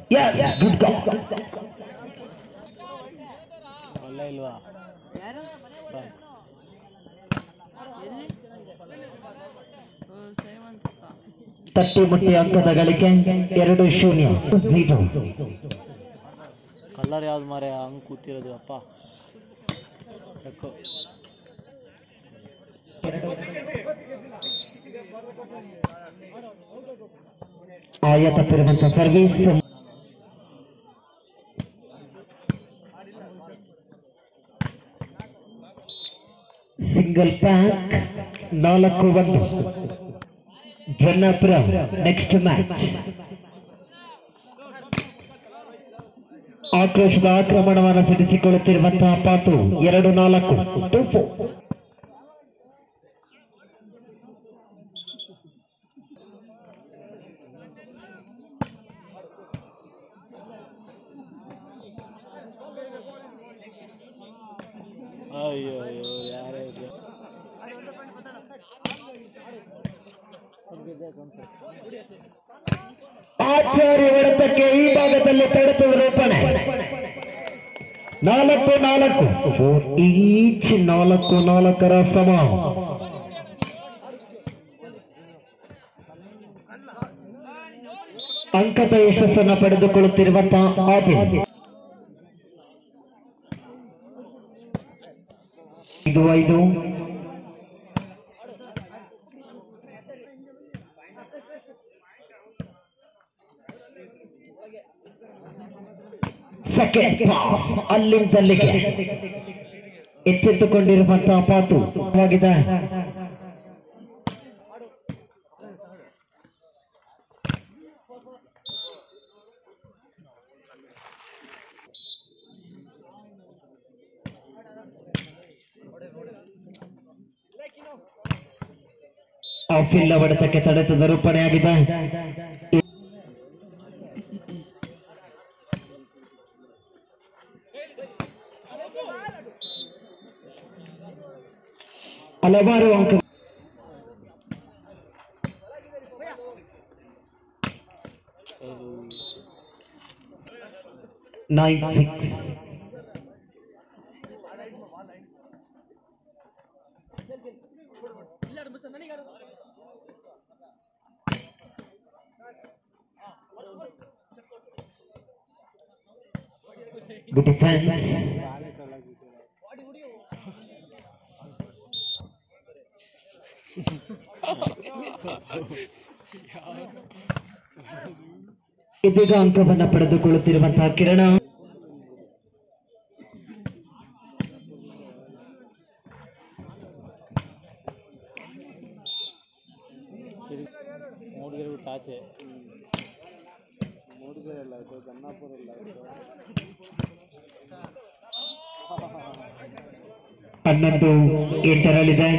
Yes, good goal. ಒಳ್ಳೆ ಇಲ್ವಾ ತಟ್ಟಿ ಮುಟ್ಟಿ ಅಂಕದ ಗಳಿಕೆ 2-0. ಕಲರ್ ಯಾವ್ದು ಮಾರೆ ಹಂಗ್ ಕೂತಿರೋದು ಅಪ್ಪ ಚಕ್ಕು ಆಯ ತಪ್ಪಿರುವಂತ ಸರ್ವಿಸ್ ಸಿಂಗಲ್ ಪ್ಯಾಕ್ 4-1 ಜನ್ನಾಪುರ ನೆಕ್ಸ್ಟ್ ಮ್ಯಾಚ್ ಆಕ್ರೋಶದ ಆಕ್ರಮಣವನ್ನು ಸಿಡಿಸಿಕೊಳ್ಳುತ್ತಿರುವಂತಹ ಪಾತು 2-4 ಅಯ್ಯೋ ಅಯ್ಯೋ ಯಾರೇ ಆಚಾರ್ಯ ಹೊಡೆತಕ್ಕೆ ಈ ಭಾಗದಲ್ಲಿ ತಡೆದು ರೂಪಣೆ 4-4 ಈಚ್ 4-4 ಸಮ. ಅಂಕದ ಯಶಸ್ಸನ್ನು ಪಡೆದುಕೊಳ್ಳುತ್ತಿರುವಂತಹ ಆದಿಲ್ 5-5 ಸೆಕೆಂಡ್ ಪಾಸ್ ಅಲ್ಲಿಂದಲ್ಲಿಗೆ ಎಚ್ಚೆತ್ತುಕೊಂಡಿರುವಂತಹ ಪಾತು ಆಗಿದೆ. ಆಫಿಲ್ಲ ಹೊಡೆತಕ್ಕೆ ತಡೆದ ರೂಪಣೆಯಾಗಿದೆ. ಹಲವಾರು ಅಂಕ 9-6 Good defense. ಇದೀಗ ಅಂಕವನ್ನು ಪಡೆದುಕೊಳ್ಳುತ್ತಿರುವಂತಹ ಕಿರಣ ಹನ್ನೊಂದು 8ರಲ್ಲಿದೆ.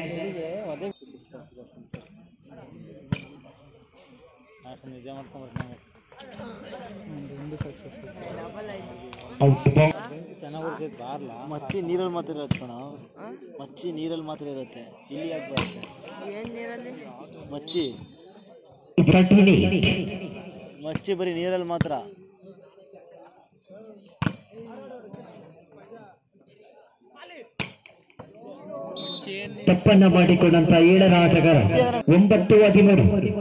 ಮಚ್ಚಿ ನೀರಲ್ಲಿ ಮಾತ್ರ ಇರುತ್ತೆ ಕಣ, ಮಚ್ಚಿ ನೀರಲ್ಲಿ ಮಾತ್ರ ಇರುತ್ತೆ, ಇಲ್ಲಿ ಯಾಕೆ ಬರುತ್ತೆ ಮಚ್ಚಿ? ಮಚ್ಚಿ ಬರೀ ನೀರಲ್ಲಿ ಮಾತ್ರ. ತಪ್ಪನ್ನ ಮಾಡಿಕೊಂಡಂತ 7ರ ಆಟಗಾರ 9-13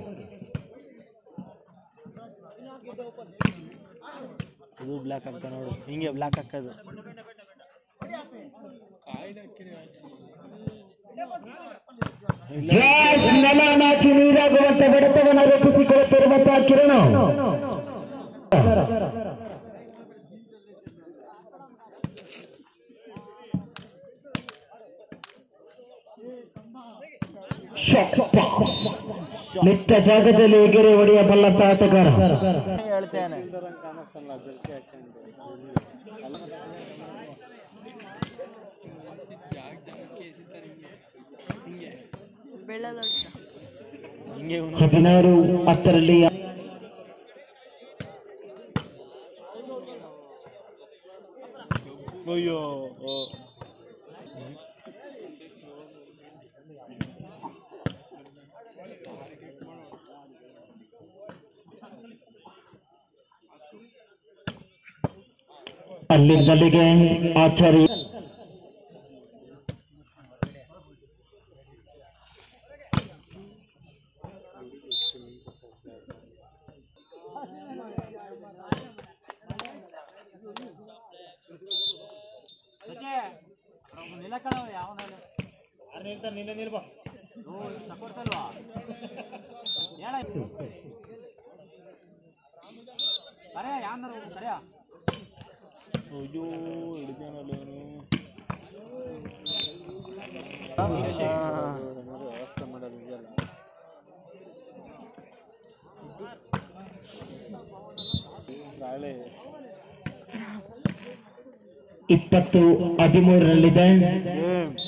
ಇದು ಬ್ಲಾಕ್ ಆಗ್ತಾ ನೋಡು, ಹಿಂಗೆ ಬ್ಲಾಕ್ ಹಾಕೋದು. ನೀರಾಗುವಂತ ಬಡತವನ್ನು ರೂಪಿಸಿಕೊಳ್ಳುತ್ತಿರುವಂತಹ ಕಿರಣ ನಿಟ್ಟ ಜಾಗದಲ್ಲಿ ಎಗೆರೆ ಹೊಡೆಯಬಲ್ಲಂತ ಆಟಗಾರ. ಹೇಳ್ತೇನೆ ಹಿಂಗೆ 16-10ರಲ್ಲಿ ಅಯ್ಯೋ ಅಲ್ಲಿಂದಲ್ಲಿಗೆ ಆಚಾರ್ಯ ಅಯ್ಯೋ ಹಿಡಿದೇನಲ್ಲ ವ್ಯವಸ್ಥೆ ಮಾಡೋದು ಇದೆಯಲ್ಲ 20-13 ಗೇಮ್